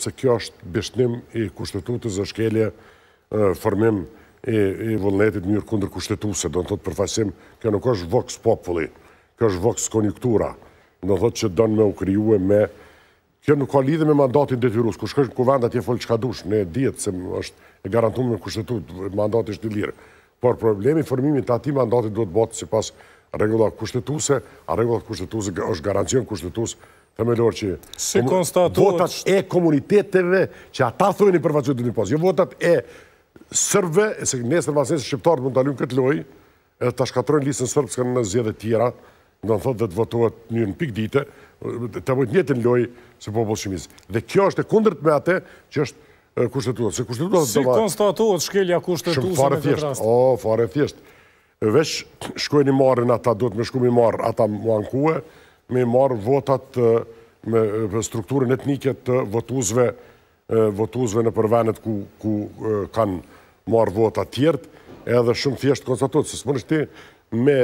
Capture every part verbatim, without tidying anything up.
se kjo është beshtnim i kushtetutës, është shkelje formim i vullnetit njërë kundër kushtetuse. Do në thotë përfaqësim, kjo nuk është vox populi, kjo është vox konjunktura. Do në thotë që donë me u kryue me... Kjo nuk ka lidhe me mandatin detyrus, ku shkësht në kuvend atje folë qka dush, ne djetë se është e garantuar me kushtetut, mandat është i lirë. Por problemi formimit të ati mandatit duhet botë si pas regullat kushtetuese, a regullat kushtetuese është garancion kushtetus themelor që votat e komuniteteve që ata thojnë i përfaqësuar të një pas, jo votat e sërbëve, se nesër vasnesë shqiptarët mund të alunë këtë loj, edhe të shkatrojnë listën sërbë s'ka në zjedhe tjera, do në thotë dhe të votohet një në pik dite, të vojtë njëtën loj se popull shqimis. Dhe kjo është e kundërt me atë që është kushtetuar. Si konstatohet shkelja kushtetuese me këtë rast? O, fare thjesht. Vesh shkojnë i marrin ata, duhet me shku me marrë ata mu ankue, me marrë votat me strukturën etnike të votuzve votuzve në përvenet ku kanë marrë votat tjertë, edhe shumë thjesht konstatohet, se s'mon është ti me,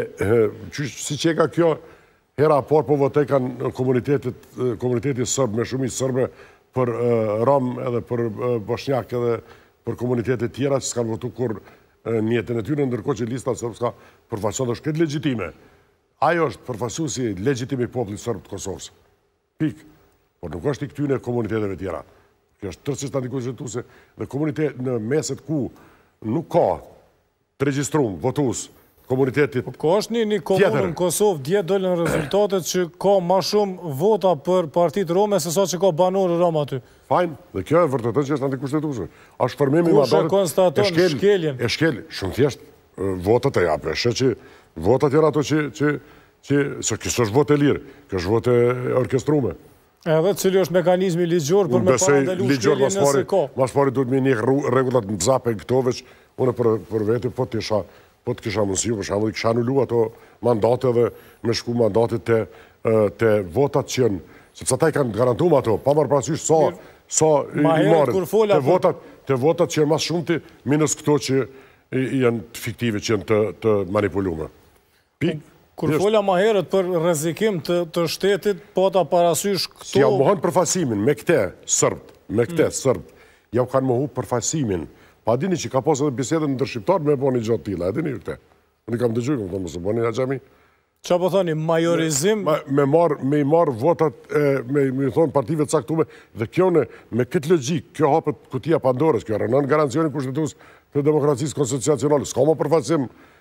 si që e ka kjo, hera por po votej kanë komunitetit sërbë, me shumë i sërbë për Rom edhe për Bosnjak edhe për komunitetit tjera që s'kanë votu kur njetën e tyre, ndërko që lista sërbë s'ka përfaqëson dhe është këtë legjitime. Ajo është përfaqësuesi legjitimi popullit sërbë të Kosovës. Pik. Por nuk është i këtyne komuniteteve tjera. Kjo është tërësisht antikonstituse dhe komunitet në meset ku nuk ka të regjistruar votues komunitetit tjetër. Ko është një komunë në Kosovë, djetë dole në rezultatet që ka ma shumë vota për partitë rome se sa që ka banorë rome aty. Fajn, dhe kjo e vërtetën që është antikonstituse. Ashtë formimi i mandatit. Kush e konstaton shkeljen? E shkel, shumë thjesht, votat e japë. Shë që votat janë ato që, që, që, se kësë është votë e lirë, kësë është votë e orkestrume. Edhe cili është mekanizmi ligjor për me parandalu shkelje nëse ka. Mas pari duhet me një regullat në zape këto veç, unë për vete po të isha, po të kisha mundësiu, për shamu, kisha anullu ato mandate dhe me shku mandatit të votat që janë, sepse ata i kanë garantuar ato, pa marrë parasysh sa, sa i marrin, të votat që janë mas shumë të minus këto që janë fiktive, që janë të manipulume. Pik. Kur fola ma herët për rrezikim të shtetit, po ta parasysh këto... Si ja mohon përfaqësimin me këte sërbët, me këte sërbët, ja u kanë mohu përfaqësimin. Pa dini që ka pas edhe bisedën në ndërshqiptarë me bo një gjotë tila, e dini ju këte. Unë i kam dëgjuj, këmë thonë, mësë bo një gjami. Qa po thoni, majorizim? Me i marë votat, me i thonë partive të caktume, dhe kjo në, me këtë logjik, kjo hapët kutia Pandorës, kjo rënën garancionin kushtetus të demokracisë konstitucionale, s'ka më përfaqësim